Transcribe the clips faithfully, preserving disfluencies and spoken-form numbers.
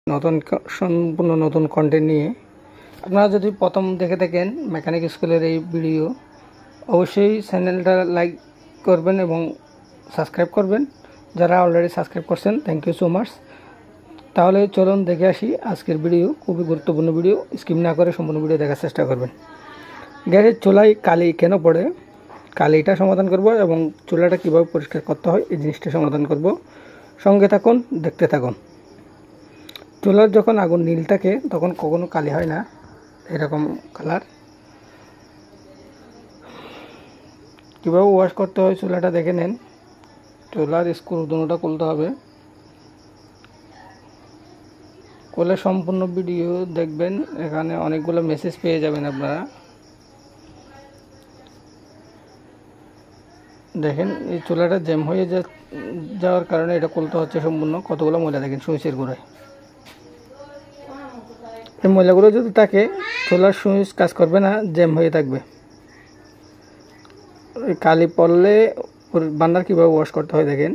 নতুন সম্পূর্ণ নতুন কন্টেন্ট নিয়ে। আপনারা যদি প্রথম দেখে থাকেন মেকানিক স্কুলের এই ভিডিও, অবশ্যই চ্যানেলটা লাইক করবেন এবং সাবস্ক্রাইব করবেন। যারা অলরেডি সাবস্ক্রাইব করছেন থ্যাংক ইউ সো মাচ। তাহলে চলুন দেখে আসি আজকের ভিডিও। খুবই গুরুত্বপূর্ণ ভিডিও, স্কিপ না করে সম্পূর্ণ ভিডিও দেখার চেষ্টা করবেন। গ্যাসের চুলায় কালি কেন পড়ে, কালিটা সমাধান করব এবং চুলাটা কীভাবে পরিষ্কার করতে হয় এই জিনিসটা সমাধান করব। সঙ্গে থাকুন, দেখতে থাকুন। চুলার যখন আগুন নীল থাকে তখন কখনো কালি হয় না, এরকম কালার। কীভাবে ওয়াশ করতে হয় চুলাটা দেখে নেন। চুলার স্ক্রু দুটোটা খুলতে হবে। খুলে সম্পূর্ণ ভিডিও দেখবেন, এখানে অনেকগুলো মেসেজ পেয়ে যাবেন আপনারা। দেখেন এই চুলাটা জ্যাম হয়ে যাওয়ার কারণে এটা খুলতে হচ্ছে সম্পূর্ণ। কতগুলো ময়লা দেখেন সুইচের গোড়ায়। এই ময়লাগুলো যদি থাকে চুলার সুইচ কাজ করবে না, জ্যাম হয়ে থাকবে। কালি পড়লে বান্নার কীভাবে ওয়াশ করতে হয় দেখেন।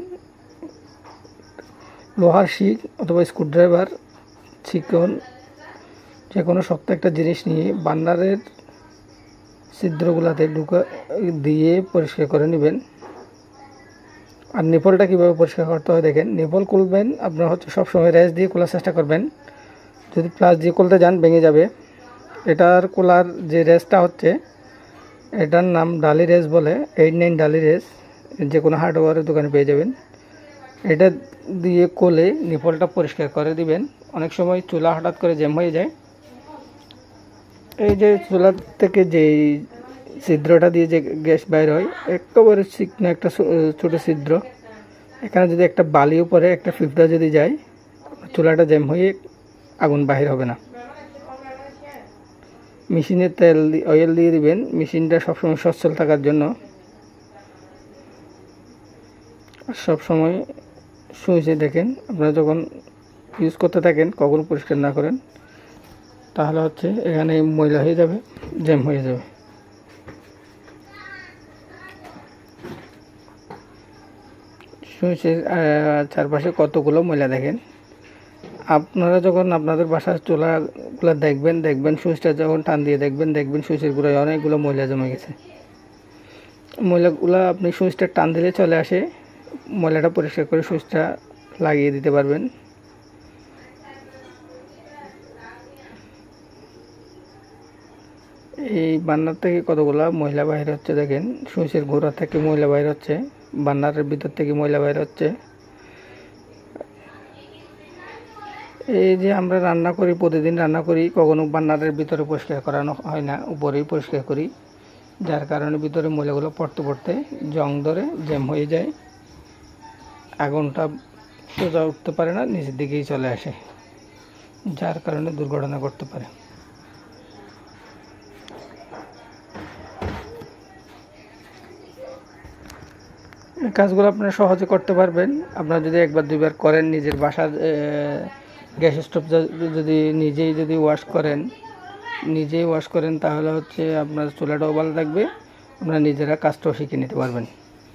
লোহার শিক অথবা স্ক্রুড্রাইভার, চিকন যে কোনো শক্ত একটা জিনিস নিয়ে বান্নারের ছিদ্রগুলাতে ঢুকা দিয়ে পরিষ্কার করে নেবেন। আর নিপলটা কীভাবে পরিষ্কার করতে হয় দেখেন। নিপল খুলবেন আপনার হচ্ছে সবসময় রেস দিয়ে খোলার চেষ্টা করবেন। যদি প্লাস দিয়ে খুলতে যান ভেঙে যাবে। এটার খোলার যে রেসটা হচ্ছে, এটার নাম ডালি রেস বলে, এইট নাইন ডালি রেস, যে কোনো হার্ডওয়্যারের দোকানে পেয়ে যাবেন। এটা দিয়ে কোলে নিপলটা পরিষ্কার করে দিবেন। অনেক সময় চুলা হঠাৎ করে জ্যাম হয়ে যায়। এই যে চুলা থেকে যেই ছিদ্রটা দিয়ে যে গ্যাস বাইর হয়, একেবারে চিকনা একটা ছোটো ছিদ্র, এখানে যদি একটা বালিও পরে একটা ফিফটা যদি যায়, চুলাটা জ্যাম হয়ে আগুন বাহির হবে না। মেশিনে তেল অয়েল দিয়ে দিবেন, মেশিনটা সবসময় সচ্ছল থাকার জন্য। সবসময় সুইচে দেখেন, আপনারা যখন ইউজ করতে থাকেন কখনো পরিষ্কার না করেন, তাহলে হচ্ছে এখানে ময়লা হয়ে যাবে, জ্যাম হয়ে যাবে। সুইচের চারপাশে কতগুলো ময়লা দেখেন। আপনারা যখন আপনাদের বাসার চুলাগুলো দেখবেন দেখবেন সুইচটা যখন টান দিয়ে দেখবেন দেখবেন সুইচের গোড়ায় অনেকগুলো ময়লা জমে গেছে। ময়লাগুলো আপনি সুইচটা টান দিলে চলে আসে, ময়লাটা পরিষ্কার করে সুইচটা লাগিয়ে দিতে পারবেন। এই বান্নার থেকে কতগুলো ময়লা বাইর হচ্ছে দেখেন। সুইচের গোড়া থেকে ময়লা বাইর হচ্ছে, বান্নারের ভিতর থেকে ময়লা বাইর হচ্ছে। এই যে আমরা রান্না করি, প্রতিদিন রান্না করি, কখনো বান্নারের ভিতরে পরিষ্কার করানো হয় না, উপরেই পরিষ্কার করি, যার কারণে ভিতরে ময়লাগুলো পড়তে পড়তে জং ধরে জ্যাম হয়ে যায়। আগুনটা সোজা উঠতে পারে না, নিচের দিকেই চলে আসে, যার কারণে দুর্ঘটনা ঘটতে পারে। এই কাজগুলো আপনারা সহজে করতে পারবেন আপনারা যদি একবার দুইবার করেন। নিজের বাসার গ্যাস স্টোভ যদি নিজেই যদি ওয়াশ করেন নিজেই ওয়াশ করেন তাহলে হচ্ছে আপনার চুলাটাও ভালো থাকবে, আপনারা নিজেরা কাজটাও শিখে নিতে পারবেন।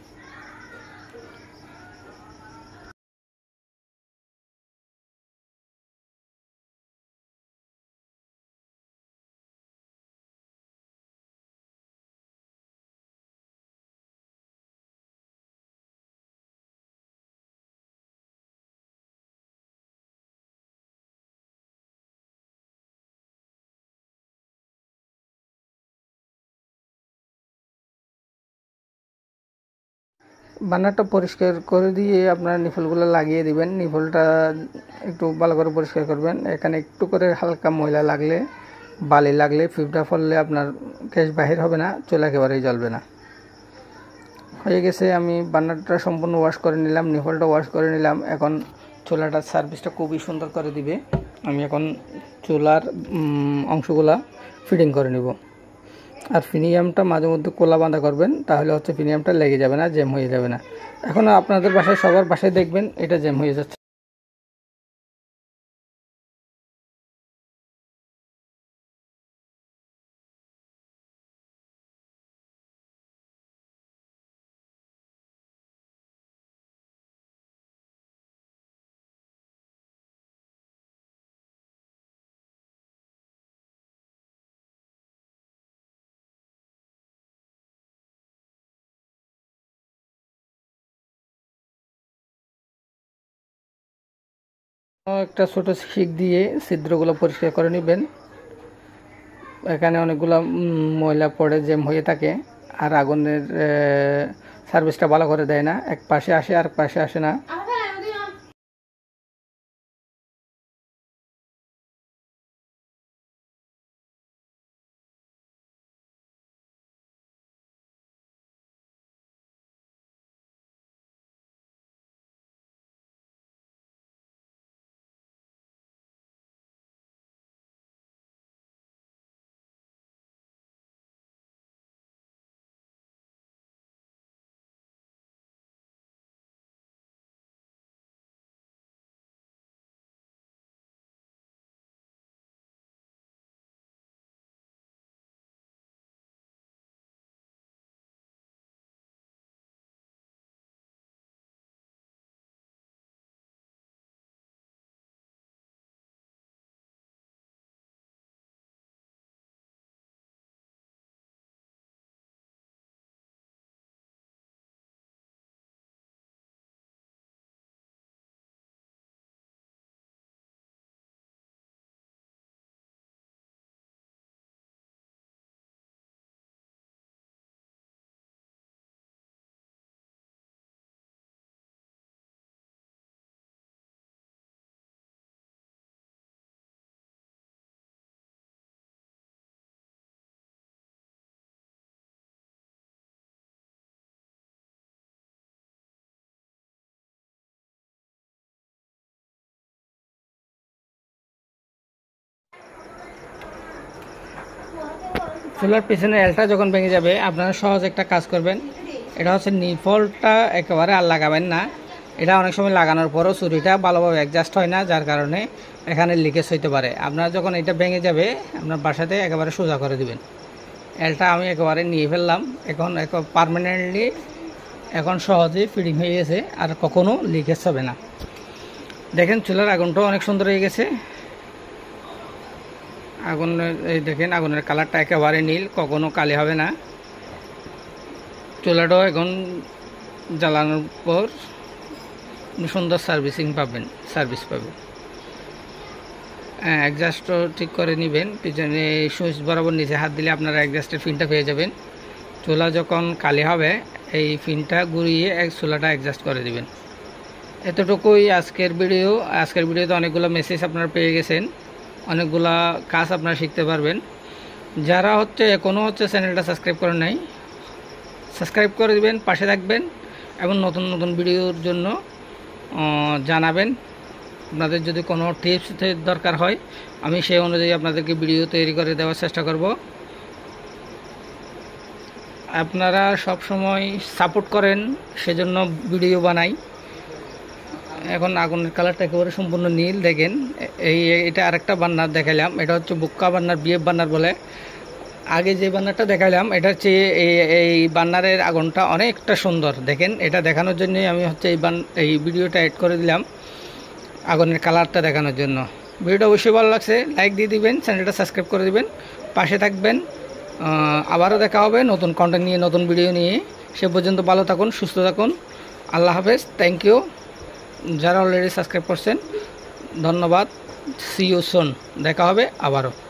বান্নারটা পরিষ্কার করে দিয়ে আপনারা নিফলগুলো লাগিয়ে দিবেন। নিফলটা একটু ভালো করে পরিষ্কার করবেন। এখানে একটু করে হালকা ময়লা লাগলে, বালি লাগলে, ফিফটা ফললে আপনার গ্যাস বাহির হবে না, চুলা একেবারেই জ্বলবে না। হয়ে গেছে, আমি বান্নারটা সম্পূর্ণ ওয়াশ করে নিলাম, নিফলটা ওয়াশ করে নিলাম। এখন চুলাটার সার্ভিসটা খুবই সুন্দর করে দিবে। আমি এখন চুলার অংশগুলা ফিটিং করে নেব। আর ফিনিয়ামটা মাঝে মধ্যে কোলা বাঁধা করবেন, তাহলে হচ্ছে ফিনিয়ামটা লেগে যাবে না, জ্যাম হয়ে যাবে না। এখন আপনাদের বাসায় সবার বাসায় দেখবেন এটা জ্যাম হয়ে যাচ্ছে। একটা ছোট শিক দিয়ে ছিদ্রগুলো পরিষ্কার করে নেবেন। এখানে অনেকগুলো ময়লা পড়ে জ্যাম হয়ে থাকে, আর আগুনের সার্ভিসটা ভালো করে দেয় না, এক পাশে আসে আর পাশে আসে না। চুলার পিছনে এলটা যখন ভেঙে যাবে, আপনারা সহজ একটা কাজ করবেন। এটা হচ্ছে নিফলটা একেবারে আর লাগাবেন না। এটা অনেক সময় লাগানোর পরও ছুরিটা ভালোভাবে অ্যাডজাস্ট হয় না, যার কারণে এখানে লিকেজ হইতে পারে। আপনারা যখন এটা ভেঙে যাবে, আপনার বাসাতে একেবারে সোজা করে দিবেন। এলটা আমি একেবারে নিয়ে ফেললাম, এখন এক পারমানেন্টলি এখন সহজেই ফিটিং হয়ে গেছে, আর কখনো লিকেজ হবে না। দেখেন চুলার আগুনটাও অনেক সুন্দর হয়ে গেছে। আগুনের এই দেখেন আগুনের কালারটা একেবারে নীল, কখনো কালি হবে না। চুলাটাও এখন জ্বালানোর পর সুন্দর সার্ভিসিং পাবেন, সার্ভিস পাবেন। হ্যাঁ, অ্যাডজাস্টও ঠিক করে নেবেন। পিছনে সুইচ বরাবর নিচে হাত দিলে আপনারা অ্যাডজাস্টের ফিনটা পেয়ে যাবেন। চুলা যখন কালি হবে, এই ফিনটা ঘুরিয়ে এক চুলাটা অ্যাডজাস্ট করে দিবেন। এতটুকুই আজকের ভিডিও। আজকের ভিডিওতে অনেকগুলো মেসেজ আপনারা পেয়ে গেছেন, অনেকগুলা কাজ আপনারা শিখতে পারবেন। যারা হচ্ছে এখনও হচ্ছে চ্যানেলটা সাবস্ক্রাইব করেন নাই, সাবস্ক্রাইব করে দিবেন, পাশে থাকবেন এবং নতুন নতুন ভিডিওর জন্য জানাবেন। আপনাদের যদি কোনো টিপস দরকার হয়, আমি সেই অনুযায়ী আপনাদেরকে ভিডিও তৈরি করে দেওয়ার চেষ্টা করব। আপনারা সব সময় সাপোর্ট করেন, সেজন্য ভিডিও বানাই। এখন আগুনের কালারটা একেবারে সম্পূর্ণ নীল। দেখেন এই এটা আরেকটা বান্নার দেখাইলাম, এটা হচ্ছে বুক্কা বান্নার, বিএফ বান্নার বলে। আগে যে বান্নারটা দেখাইলাম, এটা হচ্ছে এই এই বান্নারের আগুনটা অনেকটা সুন্দর। দেখেন এটা দেখানোর জন্যই আমি হচ্ছে এই বান এই ভিডিওটা এড করে দিলাম, আগুনের কালারটা দেখানোর জন্য। ভিডিওটা অবশ্যই ভালো লাগছে, লাইক দিয়ে দিবেন, চ্যানেলটা সাবস্ক্রাইব করে দিবেন, পাশে থাকবেন। আবারও দেখা হবে নতুন কন্টেন্ট নিয়ে, নতুন ভিডিও নিয়ে। সে পর্যন্ত ভালো থাকুন, সুস্থ থাকুন। আল্লাহ হাফেজ, থ্যাংক ইউ। যারা অলরেডি সাবস্ক্রাইব করছেন ধন্যবাদ। সি ইউ সুন, দেখা হবে আবারও।